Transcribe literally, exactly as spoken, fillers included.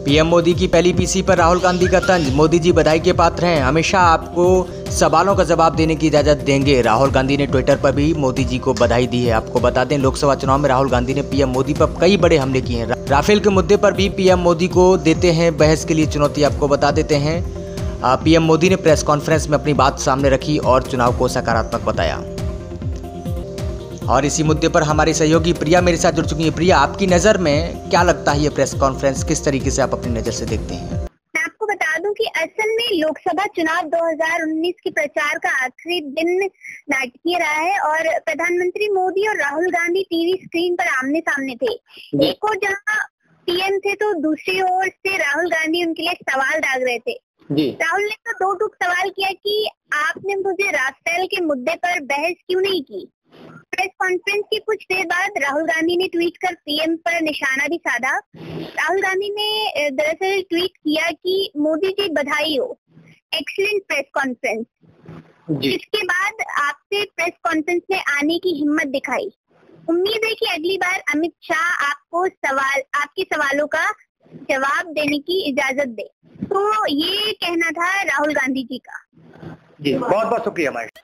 PM Modi की पहली PC पर राहुल गांधी का तंज। मोदी जी बधाई के पात्र हैं, हमेशा आपको सवालों का जवाब देने की इजाजत देंगे। राहुल गांधी ने ट्विटर पर भी मोदी जी को बधाई दी है। आपको बता दें, लोकसभा चुनाव में राहुल गांधी ने पीएम मोदी पर कई बड़े हमले किए हैं। राफेल के मुद्दे पर भी पीएम मोदी को देते हैं बहस के लिए चुनौती। आपको बता देते हैं, पीएम मोदी ने प्रेस कॉन्फ्रेंस में अपनी बात सामने रखी और चुनाव को सकारात्मक बताया। और इसी मुद्दे पर हमारी सहयोगी प्रिया मेरे साथ जुड़ चुकी है। प्रिया, आपकी नज़र में क्या लगता है ये प्रेस कॉन्फ्रेंस किस तरीके से आप अपनी नज़र से देखते हैं? मैं आपको बता दूं कि असल में लोकसभा चुनाव दो हज़ार उन्नीस के प्रचार का आखिरी दिन नाटकीय रहा है और प्रधानमंत्री मोदी और राहुल गांधी टीवी स्क्रीन पर आमने सामने थे। एक और जहां पीएम थे तो दूसरी ओर से राहुल गांधी उनके लिए सवाल दाग रहे थे। जी। राहुल ने तो दो टूक सवाल किया कि आपने मुझे राफेल के मुद्दे पर बहस क्यों नहीं की। प्रेस कॉन्फ्रेंस के कुछ देर बाद राहुल गांधी ने ट्वीट कर पीएम पर निशाना भी साधा। राहुल गांधी ने दरअसल ट्वीट किया कि मोदी जी बधाई हो, एक्सीलेंट प्रेस कॉन्फ्रेंस। इसके बाद आपसे प्रेस कॉन्फ्रेंस में आने की हिम्मत दिखाई। उम्मीद है कि अगली बार अमित शाह आपको सवाल आपके सवालों का जवाब देने की इजाजत दे। तो ये कहना था राहुल गांधी जी का। जी, बहुत बहुत शुक्रिया महेश।